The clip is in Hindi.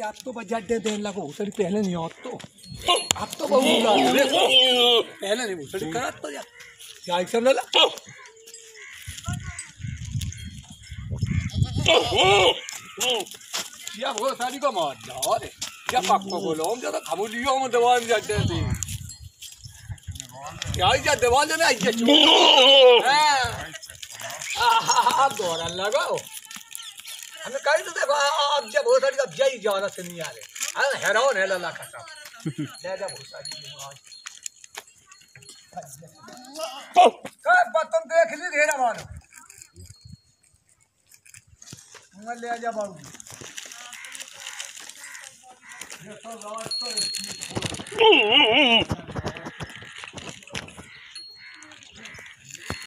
आप तो बजट दे देने लगो भूसड़ी पहले नहीं होत तो अब तो बहुत बुरा है पहले नहीं भूसड़ी करा तो क्या एक सब ला या वो सारी को मार दो रे या पक्को बोलो हम जरा खमोलियों में दवा में जाते थे क्या इधर दवा लेना ये चू हां गोरा लगाओ हमें कहीं तो देखो अब जब बहुत सारी अब जाई जाना से नहीं आ रहे अरे हैरान है लल्ला का सब ले जा बहुत सारी काय बतन देख ली ढेरा मानो मैं ले जा बाबू ये तो रात तो